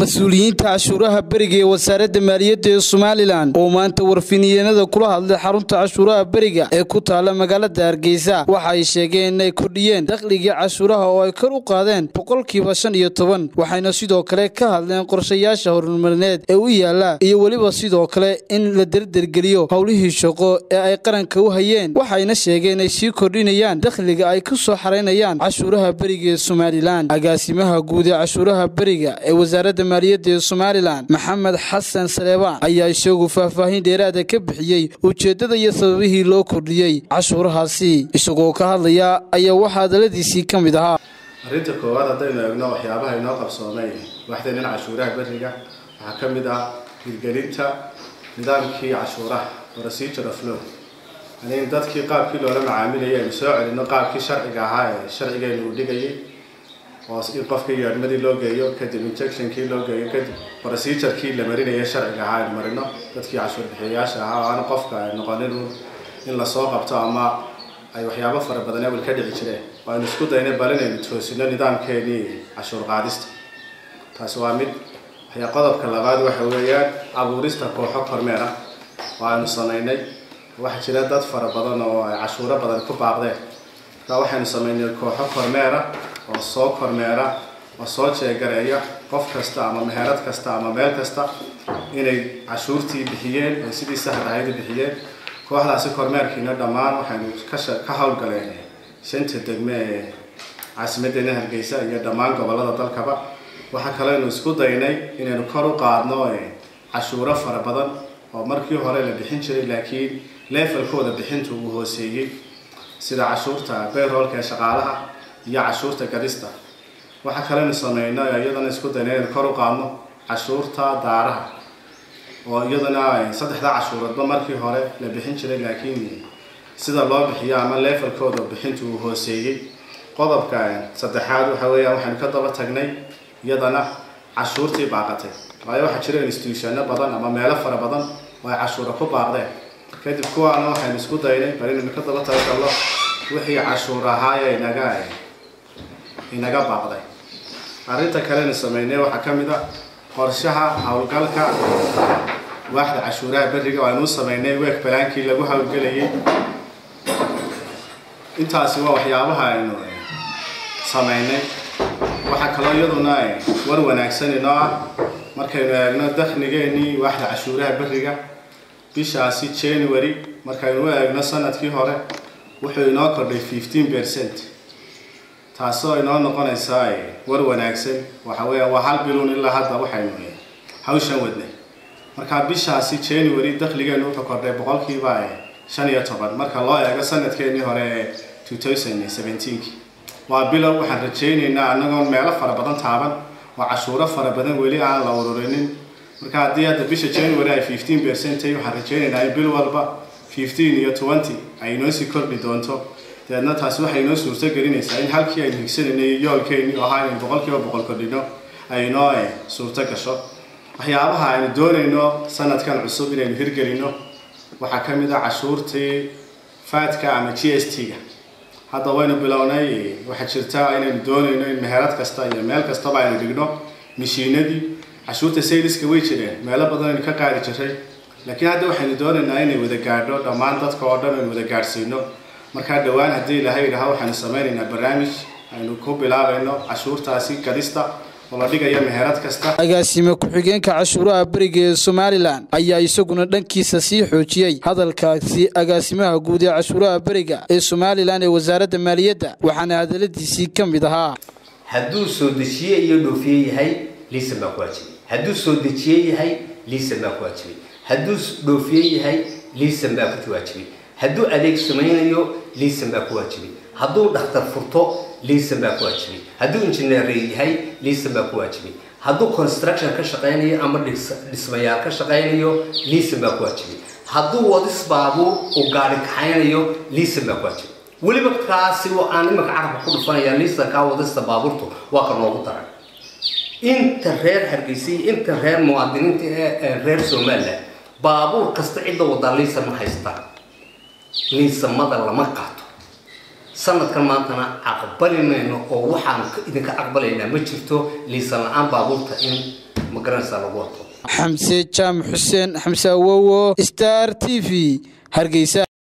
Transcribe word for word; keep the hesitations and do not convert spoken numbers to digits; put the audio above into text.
mas-uuliyiinta cashuuraha beriga ee wasaaradda maaliyadda ee Somaliland oo maanta warfiniyeennada kula hadlay xarunta cashuuraha beriga ee ku taala magaalada Hargeysa waxa ay sheegeen inay kordhiyeen dakhliga cashuuraha oo ay kor u qaadeen boqolkiiba shan iyo toban waxayna sidoo kale ka hadleen qorshayaasha horumarineed ee u yaala iyo waliba sidoo kale in la dardargeliyo howlihii shaqo ee ay qaranka u hayeen waxayna sheegeen inay sii kordhinayaan dakhliga ay ku soo xareynayaan cashuuraha beriga ee Somaliland agaasimaha guud ee cashuuraha beriga ee wasaaradda maaliyadda ee Somaliland Maxamed Xasan Saleebaan ayaa isagu faahfaahin dheeraad ah ka bixiyay ujeedada iyo sababihii loo kordhiyay cashuurahaasi isagoo ka hadlaya ayaa waxa hadaladiisii kamid ahaa arinta koowaad hadaynu eegno waxyaabaha inoo qabsoomay waxdeen in cashuuraha beriga waxa kamid ah hirgelinta nidaamkii cashuuraha procedure of law in dadkii qaabkii loola macaamilayay soo celino qaabkii sharciga ahaa ee sharcigeenu u dhigayay oo si qofka yarmadii loo geeyo kadib injectionkii loo geeyo kadib procedure-kii la marinayo sharciga ahaa marino dadkii cashuur bixiyayaasha ahaa oo aan qofka noqonin in la soo qabto ama ay waxyaabo fara badan oo ka dhici jireen waa in isku daynay balinayno toosino nidaamkeeni cashuur qaadista taas waa mid waxay qodobka labaad waxa weeyaan abuurista kooxo kormeer ah waanu sameynay waxa jira dad fara badan oo ay cashuuro badan ku baaqdeen ka waxaanu sameynay kooxo kormeer ah oo soo kormeera oo soo jeegareeya qof kasta ama meherad kasta ama meel kasta inay cashuurtii bixiyeen oo sidii sax ahayd bixiyeen kooxdaasi kormeerkiina dhamaan waxaanu ka hawlgaleen shanta degme ee caasimadda Hargeysa iyo dhamaan gobolada dalkaba waxa kale oo isku daynay inaynu kor u qaadno cashuuro fara badan oo markii hore la bixin jiray laakiin levelkooda bixintu uu hooseeyay sida cashuurta payroll-ka shaqaalaha iyo cashuurta gadista waxa kale oo sameeynaa iyadana isku daynay kor u qaadno cashuurta daaraha oo iyadana saddexda cashuuroodba markii hore la bixin jiray laakiin sida loo bixiyo ama levelkooda bixintu uu hooseeyay qodobka saddexaad waxa weeyaan waxaan ka daba tagnay iyadana cashuurtii baaqatay waayo waxa jira institutionno badan ama meelo fara badan oo ay cashuuro ku baaqdeen kadib kuwaana waxaan isku daynay barin ka daba tagnay wixii cashuur ahaa ee naga inaga baaqday arinta kale ee sameeynay waxa kamid ah qorshaha hawlgalka waaxda cashuuraha beriga oo aanu sameeynay week balaankii lagu hawlgalayay intaasi waa waxyaabaha aynu sameeynay waxa kale oo iyaduna war wanaagsan inoo ah markaynu eegno dakhligeeni waaxda cashuuraha beriga bishaasi January markaynu eegno sanadkii hore wuxuu inoo kordhay fifteen percent taasoo inoo noqonaysa war wanaagsan waxa weeye waa hal biloon ilaa hadda waxaynu hawshan wadnay marka bishaasi January dakhligeenu wuxuu kordhay boqolkiiba shan iyo toban marka loo eego sanadkeenii hore two thousand seventeen waa bilow waxaan rajaynaynaa anagoo meelo fara badan taaban oo cashuuro fara badan weli aan la ururinin marka haddii hadda bisha January ay fifteen percent ay waxaan rajaynaynaa in bil walba fifteen iyo twenty ay noo sii kordhi doonto dadna taas waxay noo suurto gelinaysaa in halkii ay higsanayeen yoolkeeni oo ahaa in boqolkiiba boqol kordhino ay noo suurto gasho waxyaabaha aynu doonayno sanadkan cusub inaynu hirgelino waxa kamid ah cashuurtii faadka ama G S T-ga hadda waynu bilownay waxa jirta inaynu doonayno in meherad kasta iyo meel kasta aynu dhigno mishiinadii cashuurta saleska way jireen meelo badan aynu ka qaadi jiray laakiin hadda waxaynu doonaynaa inay wada gaadho dhamaan dadka oo dhan aynu wada gaarsiino marka dhawaan hadii ilaahay yiraahdo waxaan sameeynaa barnaamij aynu ku bilaabayno cashuurtaasi gadista oo la dhigayo meherad kasta agaasima ku-xigeenka cashuuraha beriga ee Somaliland ayaa isaguna dhankiisa sii xoojiyay hadalkaasi agaasimaha guud ee cashuuraha beriga ee Somaliland ee wasaaradda maaliyadda waxaana hadaladiisii kamid ahaa hadduu soo dejiye iyo dhoofiye yahay liisan baa ku waajibay hadduu soo dejiye yahay liisan baa ku waajibay hadduu dhoofiye yahay liisan baa ku waajibay hadduu adeeg sameeyo liisan baa ku waajibay hadduu dhakhtar furto liisan baa ku waajibay hadduu engineer yahay liisan baa ku waajibay hadduu construction ka shaqeynayo ama dhismayaal ka shaqeynayo liisan baa ku waajibay hadduu wadis baabuur oo gaari kaxaynayo liisan baa ku waajibay waliba kaasi oo aan imika carabka ku dhufanaya liisan ka wadista baabuurtu waa ka loogu daray inta reer Hargeysa inta reer muwaadiniinta ee reer Soomaaliya baabuur kasta cidda wada liisan ma haystaan liisamada lama qaato sanadkan maantana aqbalinayno oo waxaan idinka aqbalaynaa ma jirto liisan la'aan baabuurta in ma garanaysaa lagu wato. Xamse Jaam Xuseen Xamse Awowo Star T V Hargeysa.